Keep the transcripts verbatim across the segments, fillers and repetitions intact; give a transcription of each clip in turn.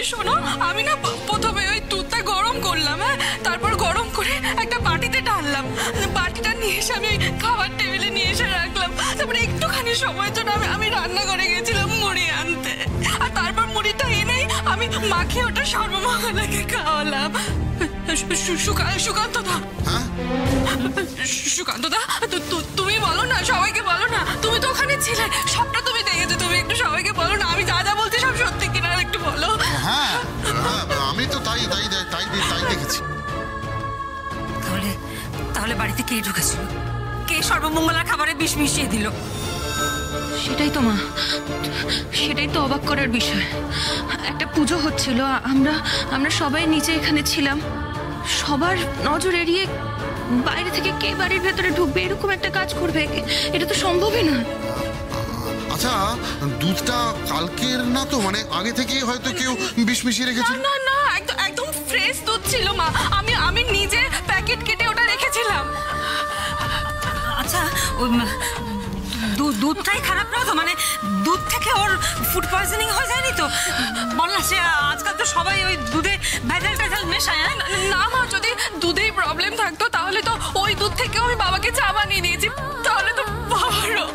শোনো, আমি না প্রথমে ওই দুধটা গরম করলাম, হ্যাঁ, তারপর গরম করে একটা বাটিতে ঢাললাম, বাটিটা নিয়ে এসে আমি খাবার টেবিলে নিয়ে এসে রাখলাম। তারপরে একটুখানি সময়ের জন্য আমি আমি রান্না করে গেছিলাম মুড়ি আনতে, আর তারপর মুড়িটা এনেই আমি মাখিয়ে ওটা সর্বমঙ্গলাকে খাওয়ালাম। সুকান্ত দা, সুকান্ত দা, তুমি বলো না, সবাইকে বলো না, তুমি তো ওখানে ছিলে, সবটা তুমি দেখেছো, তুমি একটু সবাইকে বলো না আমি যা যা বলছি সব সত্যি কিনা একটু বলো। হ্যাঁ আমি তো তাই তাই তাই তাই দেখেছি। তাহলে তাহলে বাড়িতে কে ঢুকেছিল, কে সর্বমঙ্গলার খাবারে বিষ মিশিয়ে দিল? সেটাই তো মা, সেটাই তো অবাক করার বিষয়। একটা পুজো হচ্ছিল, আমরা আমরা সবাই নিচে এখানে ছিলাম, সবার নজর এড়িয়ে বাইরে থেকে কে বাড়ির ভেতরে ঢুকবে, এরকম একটা কাজ করবে? এটা তো সম্ভবই না। আচ্ছা, দুধটা কালকের না তো, মানে আগে থেকে হয়তো কেউ বিষ মিশিয়ে রেখেছিল? না না, একদম একদম ফ্রেশ দুধ ছিল মা, আমি আমি নিজে প্যাকেট কেটে ওটা রেখেছিলাম। আচ্ছা, ওই দুধটাই খারাপ না তো? মানে দুধ থেকে ওর ফুড পয়জনিং হয়ে যায়নি তো? বল না, সে আজকাল তো সবাই ওই দুধে ভেজাল ভেজাল মেশায়। না মা, যদি দুধেই প্রবলেম থাকতো তাহলে তো ওই দুধ থেকে আমি বাবাকে চা বানিয়ে দিয়েছি, তাহলে তো বাবারও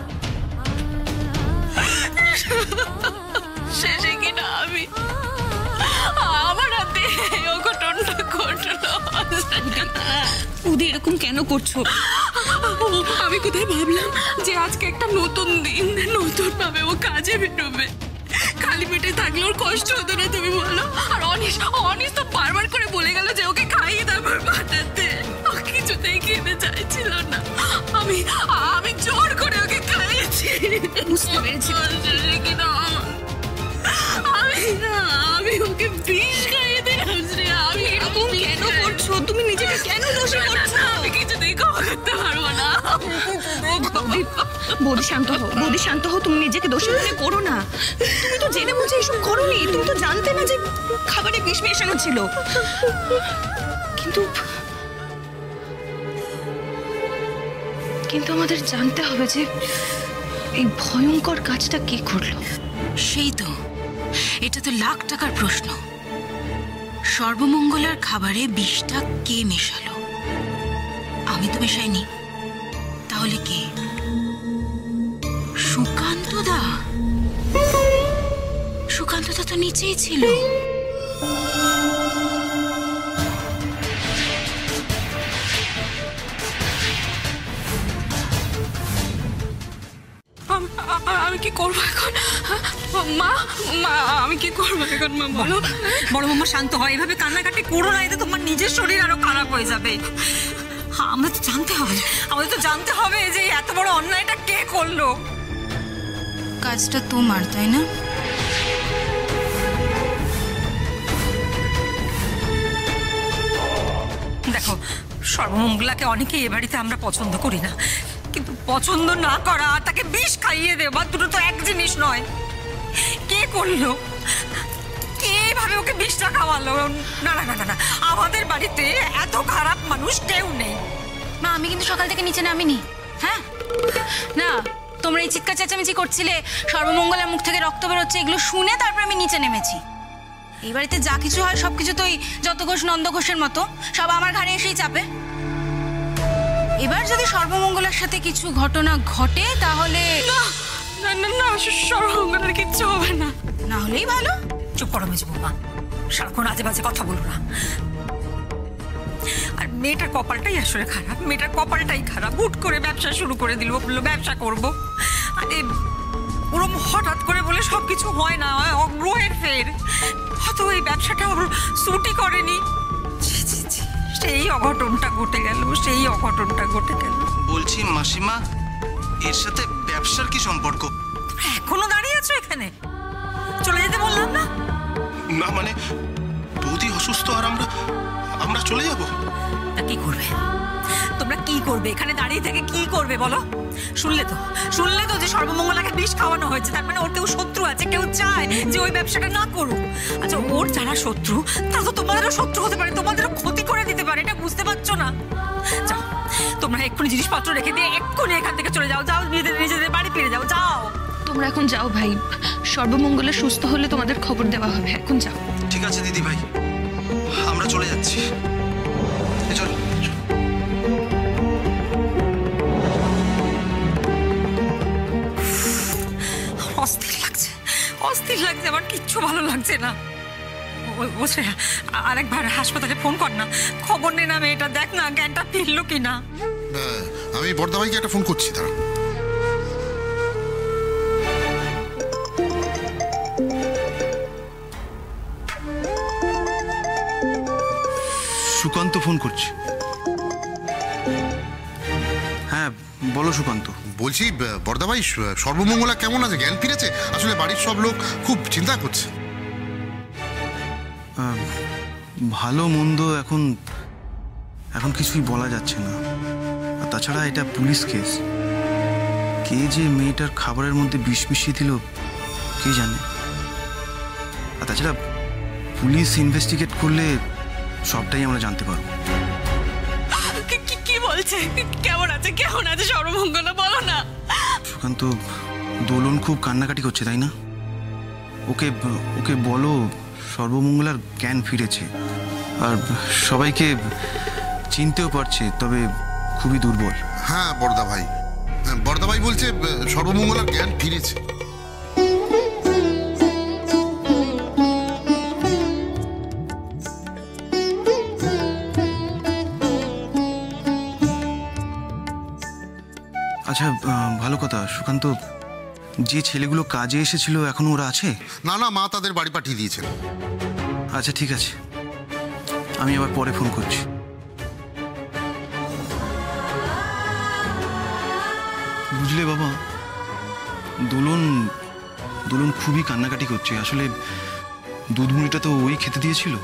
শেষে কিনা আমি আমার হাতে অঘটনটা ঘটলো। উদি এরকম কেন করছো? আমি কোথায় ভাবলাম যে আজকে একটা নতুন দিন, নতুন ভাবে ও কাজে বেরোবে, খালি পেটে থাকলে ওর কষ্ট হতো না তুমি বলো? আর অনিশ অনিশ তো বারবার করে বলে গেল যে ওকে খাইয়ে তারপর পাঠাতে, ও কিছুতেই খেতে চাইছিল না, আমি আমি জোর করে ওকে খাইয়েছি। বুঝতে পেরেছি কিনা আমি আমি ওকে বিষ খাইয়ে দিলাম। আমি এরকম কেন করছো? তুমি নিজেকে কেন দোষী করছো? আমি কিছুতেই ক্ষমা করতে পারবো না। বৌদি শান্ত হও, বৌদি শান্ত হও, তুমি নিজেকে দোষী মনে করো না। তুমি তো জেনে বুঝে এসব করোনি, তুমি তো জানতে না যে খাবারে বিষ মেশানো ছিল। কিন্তু কিন্তু আমাদের জানতে হবে যে এই ভয়ঙ্কর কাজটা কে করলো। সেই তো, এটা তো লাখ টাকার প্রশ্ন। সর্বমঙ্গলার খাবারে বিষটা কে মেশালো? আমি তো মেশাইনি, তাহলে কে? সুকান্ত দা? সুকান্ত দা তো নিচেই ছিল। আমি কি করবো এখন মা? মা আমি কি করবো এখন মা বলো? বড় মামা শান্ত হয়, এভাবে কান্নাকাটি করো না, এতে তোমার নিজের শরীর আরো খারাপ হয়ে যাবে। আমাদের তো জানতে হবে, আমাদের তো জানতে হবে যে এত বড় অন্যায়টা কে করলো। কাজটা তোমার, তাই না? দেখো, সর্বমঙ্গলাকে অনেকেই এ বাড়িতে আমরা পছন্দ করি না, কিন্তু পছন্দ না করা তাকে বিষ খাইয়ে দেওয়া দুটো তো এক জিনিস নয়। কে করলো, কে ভাবে ওকে বিষটা খাওয়ালো? না না না না, আমাদের বাড়িতে এত খারাপ মানুষ কেউ নেই। মা, আমি কিন্তু সকাল থেকে নিচে নামিনি। হ্যাঁ না, তোমরা এই চিৎকার চেঁচামেচি করছিলে, সর্বমঙ্গলার মুখ থেকে রক্ত বেরোচ্ছে, এগুলো শুনে তারপর আমি নিচে নেমেছি। এই বাড়িতে যা কিছু হয় সবকিছু তো ওই যত ঘোষ নন্দ ঘোষের মতো, সব আমার ঘাড়ে এসেই চাপে। এবার যদি সর্বমঙ্গলার সাথে কিছু ঘটনা ঘটে তাহলে না না না, সর্বমঙ্গলার কিচ্ছু হবে না। না হলেই ভালো। চুপ করো মেজো বৌমা, সারাক্ষণ আজে বাজে কথা বলো না। আর মেয়েটার কপালটাই আসলে খারাপ, মেয়েটার কপালটাই খারাপ। হুট করে ব্যবসা শুরু করে দিল, বললো ব্যবসা করবো। আরে ওরম হঠাৎ করে বলে সবকিছু হয় না, অগ্রহের ফের। হয়তো এই ব্যবসাটা ওর সুটি করেনি, সেই অঘটনটা ঘটে গেল, সেই অঘটনটা ঘটে গেল। বলছি মাসিমা, এর সাথে ব্যবসার কি সম্পর্ক? এখনো দাঁড়িয়ে আছো এখানে? চলে যেতে বললাম না? না মানে বৌদি অসুস্থ আর আমরা আমরা চলে যাব। তা কি করবে তোমরা? কি করবে এখানে দাঁড়িয়ে থেকে? কি করবে বলো? শুনলে তো শুনলে তো যে সর্বমঙ্গলাকে বিষ খাওয়ানো হয়েছে, তার মানে ওর কেউ শত্রু আছে, কেউ চায় যে ওই ব্যবসাটা না করুক। আচ্ছা, ওর যারা শত্রু তারা তো তোমাদেরও শত্রু হতে পারে, তোমাদেরও ক্ষতি করে দিতে পারে, এটা বুঝতে পারছো না? যাও তোমরা এক্ষুনি জিনিসপত্র রেখে দিয়ে এক্ষুনি এখান থেকে চলে যাও, যাও নিজেদের নিজেদের বাড়ি ফিরে যাও, যাও। তোমরা এখন যাও ভাই, সর্বমঙ্গলা সুস্থ হলে তোমাদের খবর দেওয়া হবে, এখন যাও। ঠিক আছে আছে দিদি ভাই, আমরা চলে যাচ্ছি। এই চল। অস্থির লাগছে, অস্থির লাগছে, আমার কিচ্ছু ভালো লাগছে না। ও- ও শ্রেয়া, আরেকবার হাসপাতালে ফোন কর না, খবর নে না মেয়েটা, দেখ না জ্ঞানটা ফিরলো কিনা। হ্যাঁ, আমি বর্দাভাইকে একটা ফোন করছি তারা। সুকান্ত ফোন করছে। হ্যাঁ বলো সুকান্ত। বলছি বর্দাভাই, সর্বমঙ্গলা কেমন আছে? জ্ঞান ফিরেছে? আসলে বাড়ির সব লোক খুব চিন্তা করছে। আহ, ভালো মন্দ এখন এখন কিছুই বলা যাচ্ছে না। আর তাছাড়া এটা পুলিশ কেস, কে যে মেয়েটার খাবারের মধ্যে বিষ মিশিয়ে দিল কে জানে। আর তাছাড়া পুলিশ ইনভেস্টিগেট করলে সবটাই আমরা জানতে পারবো। কি- কি- কি বলছে? কেমন আছে, কেমন আছে সর্বমঙ্গলা, বলো না। সুকান্ত, দোলন খুব কান্নাকাটি করছে তাই না? ওকে ওকে বলো সর্বমঙ্গলার জ্ঞান ফিরেছে, আর সবাইকে চিনতেও পারছে, তবে খুবই দুর্বল। হ্যাঁ বর্দাভাই, হ্যাঁ, বর্দাভাই বলছে সর্বমঙ্গলার জ্ঞান ফিরেছে। আচ্ছা, আহ, ভালো কথা সুকান্ত, যে ছেলেগুলো কাজে এসেছিল এখনো ওরা আছে? না না, মা তাদের বাড়ি পাঠিয়ে দিয়েছেন। আচ্ছা ঠিক আছে, আমি আবার পরে ফোন করছি। বুঝলে বাবা, দোলন দোলন খুবই কান্নাকাটি করছে। আসলে দুধ মুড়িটা তো ওই খেতে দিয়েছিল।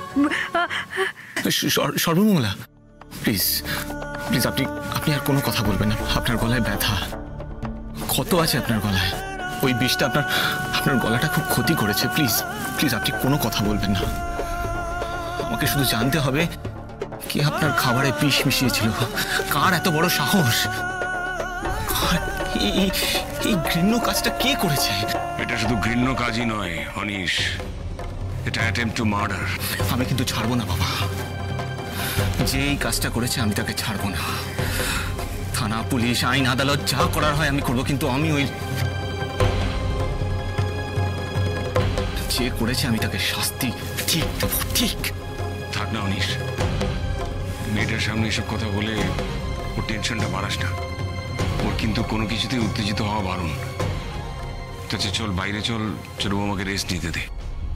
সর- সর্বমঙ্গলা, প্লিজ প্লিজ আপনি আপনি আর কোনো কথা বলবেন না। আপনার গলায় ব্যথা, ক্ষত আছে আপনার গলায়, ওই বিষটা আপনার আপনার গলাটা খুব ক্ষতি করেছে। প্লিজ প্লিজ আপনি কোনো কথা বলবেন না। আমাকে শুধু জানতে হবে কে আপনার খাবারে বিষ মিশিয়েছিল, কার এত বড় সাহস, কার- এই- এই- এই ঘৃণ্য কাজটা কে করেছে? এটা শুধু ঘৃণ্য কাজই নয় অনিশ, এটা অ্যাটেম্পট টু মার্ডার। আমি কিন্তু ছাড়বো না বাবা, যে এই কাজটা করেছে আমি তাকে ছাড়বো না। থানা, পুলিশ, আইন, আদালত যা করার হয় আমি করবো, কিন্তু আমি ওই যে করেছে আমি তাকে শাস্তি ঠিক দেবো, ঠিক। থাক না অনিশ, মেয়েটার সামনে এসব কথা বলে ওর টেনশনটা বাড়াস না। ওর কিন্তু কোনো কিছুতেই উত্তেজিত হওয়া বারণ। আচ্ছা চল বাইরে চল, ছোট বৌমাকে রেস্ট নিতে দে।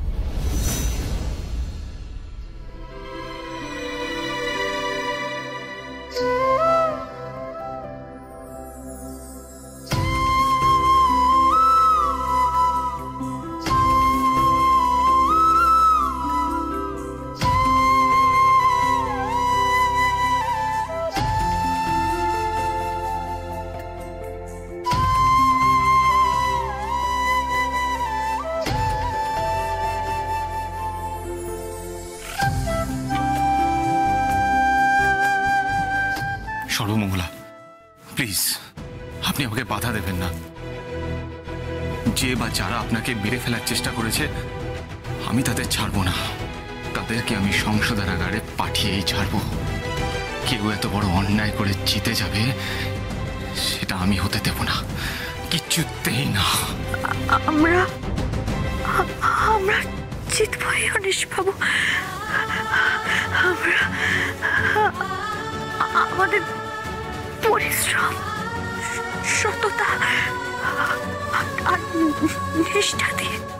সর্বমঙ্গলা, প্লিজ আপনি আমাকে বাধা দেবেন না। যে বা যারা আপনাকে মেরে ফেলার চেষ্টা করেছে আমি তাদের ছাড়বো না। তাদেরকে আমি সংশোধনাগারে পাঠিয়েই ছাড়বো। কেউ এত বড় অন্যায় করে জিতে যাবে সেটা আমি হতে দেব না, কিচ্ছুতেই না। আমরা আমরা জিতবই অনিশ বাবু। আমরা আমাদের পরিশ্রম, সততা আর নিষ্ঠা দিয়ে